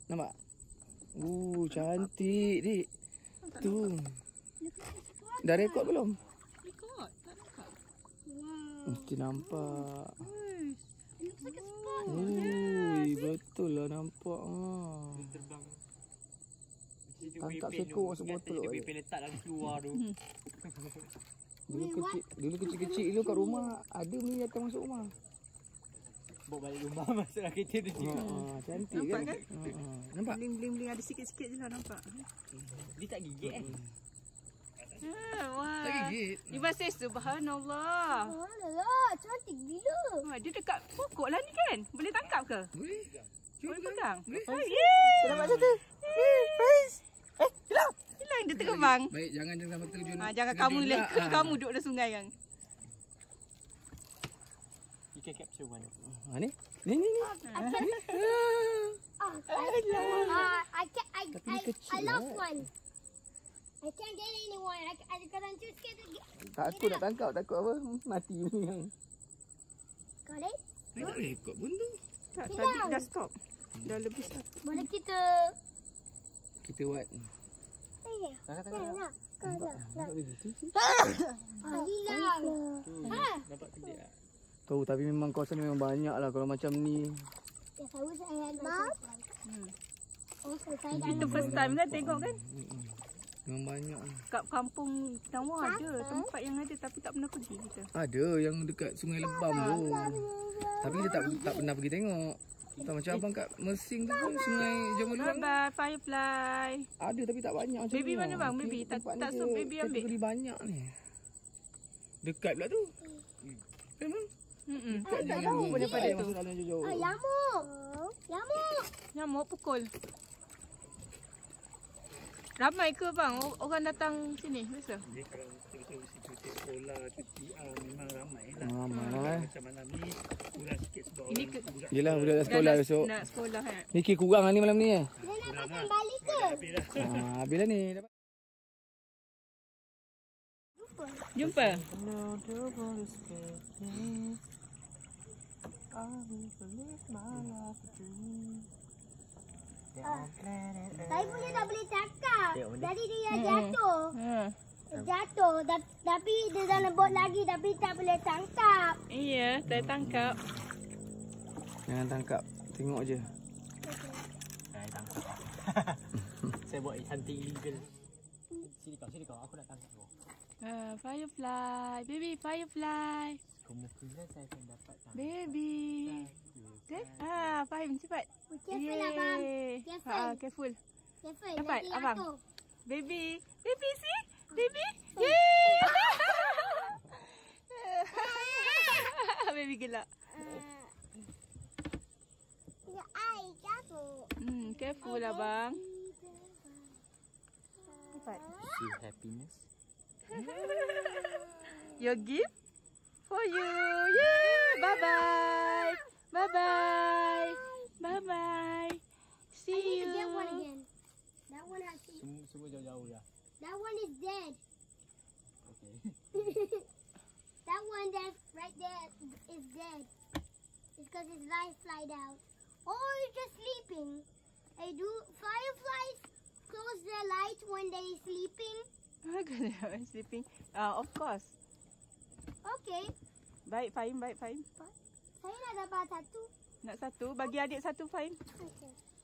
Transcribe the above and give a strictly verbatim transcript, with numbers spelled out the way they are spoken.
Nampak? Uh, cantik, Dik. Tu. Dah rekod belum? Rekod. Tak nampak. Wow. Mesti nampak. Uish. It looks like a sponge. Ui, betul lah nampak. Ah. Terbang. Tangkap sekor masuk botol Dia balik. pipin letak dalam keluar tu. Dulu kecil, dulu kecil-kecil dulu kat rumah ada beli datang masuk rumah. Bawa balik rumah masuklah kereta tu. Ha, ah, cantik Nampak kan? kan? Ha, ah. Nampak? Bling-bling-bling ada sikit-sikit je lah nampak. Dia tak gigit eh. Ha, wah. Tak gigit. Ibu say subhanallah. Alah, cantik gila. Ha, dia dekat pokok lah ni kan? Boleh tangkap ke? Boleh. Cuba Boleh pegang? Boleh. Oh, yeay. Nampak satu. Eh, Faiz. Eh, hilang. Hilang dia terbang. Baik, jangan jangan sampai terjun. Ha, jangan terjun kamu pula. leka, Ah. kamu duduk dalam sungai kan. You can capture one. Ha ni. Ni ni ni. Ah, I, uh, I can't. I, Tapi I, dia kecil I lost lah. one. I can't get anyone. I, I because I'm too scared to get. Takut nak tangkap, takut apa? Mati ni yang. Got it? Saya tak rekod pun tu. Tak, Hilang. tadi dah stop. Dah lebih stop. Boleh kita. Kita buat. Eh, Tangkap nak, tangkap. nak, nak, nak. Nampak dia tu. Ah, hilang. Tu. Ha. Nampak kedek tak? Tahu tapi memang kawasan ni memang banyak lah kalau macam ni. Ya, tahu saya nak. Hmm. Oh, saya dah. Itu first time kan tengok kan? Hmm. Memang banyak ni. Kat kampung Tawar ada tempat yang ada tapi tak pernah pergi kita. Ada yang dekat Sungai Lebam tu. Tapi kita tak tak pernah pergi tengok. Tak macam abang kat Mersing tu pun Sungai Jamal Bye Luang. bye firefly. Ada tapi tak banyak macam Baby ni. mana bang? Baby tak Tempat ni tak dia sup baby ambil. kategori banyak ni. Dekat pula tu. Memang. Hmm. Dekat Tak dengan tahu ni. pun daripada Eh, tu. masuk dalam jauh-jauh. Ah, nyamuk. Nyamuk. Nyamuk pukul. Ramai ke bang orang datang sini biasa? Dia kalau betul-betul cuti sekolah, cuti ah, memang ramai lah. Ramai. Macam malam ni kurang sikit sebab Ini orang ke- budak Yelah budak dah Dah sekolah nak- besok. Nak sekolah kan? Mikir kurang lah ni malam ni eh. Dia nak kurang makan lah. balik ke? Habis dah. Ha, habis lah ni. Dapat. Jumpa. Saya punya tak boleh cakap. Tengok benda. Jadi dia jatuh. Ha. Jatuh. Da- Tapi dia dalam bot lagi tapi tak boleh tangkap. Iya, saya tangkap. Jangan tangkap. Tengok je. Saya tangkap. Saya buat hunting illegal. Sini kau, sini kau. Aku nak tangkap kau. Ah, firefly, baby firefly, Kemungkinan saya akan dapat tangkap. baby. Okay? Ah, Fahim cepat. Careful lah, bang. Careful. Ah, careful. Careful. Dapat, nanti abang. jatuh. Baby, baby see, baby. Yeay. Baby gelak. Ya, ai jatuh. Hmm, careful lah bang. Cepat. See happiness. Your gift for you. Yay! Bye bye. Bye bye. Bye bye. I See need to you. get one again. That one has to, Semua, semua jauh-jauh dah. that one is dead. Okay. That one that's right there is dead. It's because his life flied out. Oh, he's just sleeping. Hey, do fireflies close their lights when they sleeping? I'm sleeping. Ah, of course. Okay. Baik Fahim, baik Fahim. Saya nak dapat satu. Nak satu, bagi adik satu Fahim. Okay.